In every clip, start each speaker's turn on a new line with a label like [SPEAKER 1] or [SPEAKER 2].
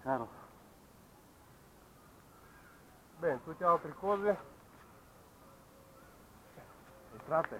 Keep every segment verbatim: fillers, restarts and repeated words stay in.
[SPEAKER 1] Caro.
[SPEAKER 2] Bene, tutte le altre cose entrate.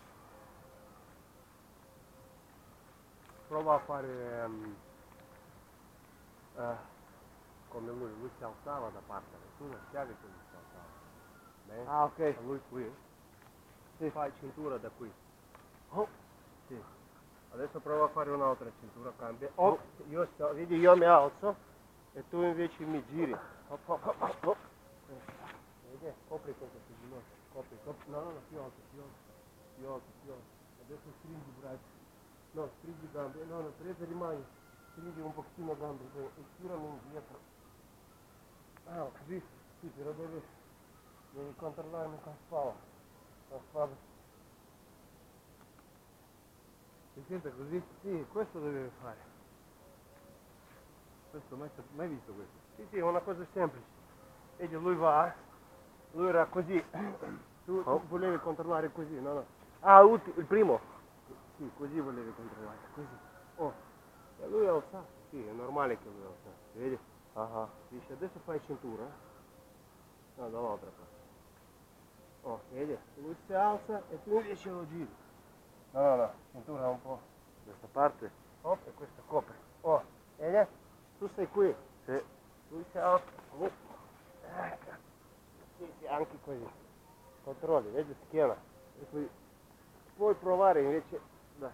[SPEAKER 2] Prova a fare um, uh, come lui, lui si alzava da parte, tu non schiavi che lui si alzava. Bene?
[SPEAKER 1] Ah, ok.
[SPEAKER 2] Lui qui,
[SPEAKER 1] Sì.
[SPEAKER 2] fai cintura da qui.
[SPEAKER 1] Oh.
[SPEAKER 2] Sì. Adesso prova a fare un'altra cintura, cambia. Oh, io sto, vedi, io mi alzo e tu invece mi giri. Hop, hop, hop, hop, hop. Vedi? Copri con queste ginocchia. Copri, copri. No, no, no, più alto, più alto, più alto, più alto. Adesso stringi i braccia. No, stringi gambe. No, no, presa rimani. Stringi un pochettino gambe. Bene, e tirami indietro. Ah, così? Sì, però devi, devi controllarmi con spalla. Con spalla. Si sente così? Sì, questo devi fare.
[SPEAKER 1] Questo mai, mai visto questo?
[SPEAKER 2] Sì, sì, è una cosa semplice. Vedi, lui va, lui era così. Tu, tu volevi controllare così, no, no.
[SPEAKER 1] Ah, ulti- il primo?
[SPEAKER 2] Sì, così volevi controllare, così. Oh, e lui alza. Sì, è normale che lui alza. Vedi?
[SPEAKER 1] Ah, ah.
[SPEAKER 2] Dice, adesso fai cintura. No, dall'altra parte. Oh, vedi? Lui si alza e tu invece lo giri. No, no, no, cintura un po'.
[SPEAKER 1] Questa parte?
[SPEAKER 2] Oh, e questa copre. Oh, vedi? Tu sei qui.
[SPEAKER 1] Sì.
[SPEAKER 2] Lui si alza. Oh. Ecco. Sì, sì, anche così. Controlli, vedi schiena. E poi puoi provare invece. Dai.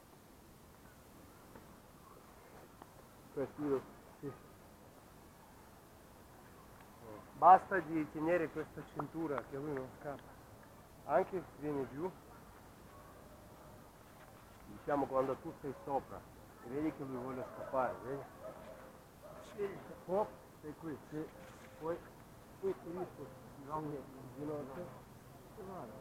[SPEAKER 2] Questo, sì. Basta di tenere questa cintura che lui non scappa. Anche se vieni giù, diciamo quando tu sei sopra, e vedi che lui vuole scappare, vedi? Oh, sei qui, sì. Poi qui ti risco, il ginocchio, e vado.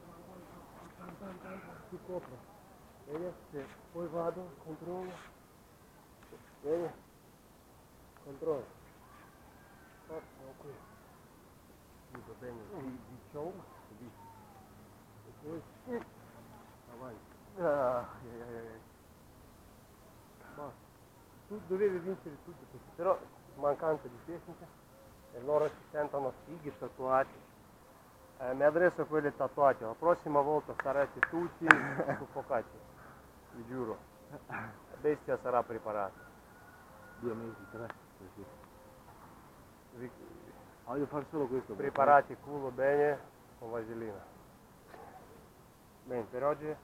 [SPEAKER 2] Ti copro, vedi? Sì. Poi vado, controllo, vedi? Controllo. Oh, sono qui. Chiudo bene il diciamo, così. E poi, mm, avanti.
[SPEAKER 1] Ah, ai, ai, ai.
[SPEAKER 2] Basta. Tu dovevi vincere tutto questo, però mancanza di tecnica e loro si sentono fighi tatuati. Eh, mi adresso quelli tatuati, la prossima volta sarete tutti soffocati, vi giuro. La bestia sarà preparata.
[SPEAKER 1] Due mesi, tre. Così.
[SPEAKER 2] Vi-
[SPEAKER 1] Ah, voglio fare solo questo.
[SPEAKER 2] Preparate il culo bene con vaselina. Bene, per oggi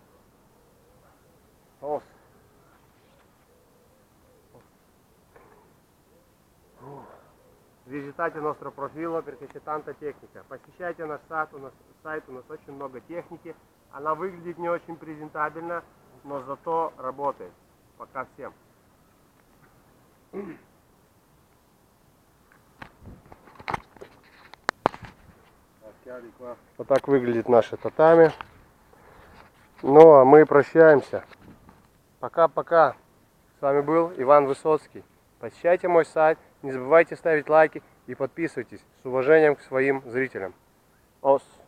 [SPEAKER 2] os. Visitate il nostro profilo perché c'è tanta техника. Посещайте наш сайт, у нас сайт, у нас очень много техники. Она выглядит не очень презентабельно, но зато работает. Пока всем. Вот так выглядит наше татами. Ну а мы прощаемся. Пока-пока. С вами был Иван Высоцкий. Посещайте мой сайт, не забывайте ставить лайки и подписывайтесь. С уважением к своим зрителям. Ос.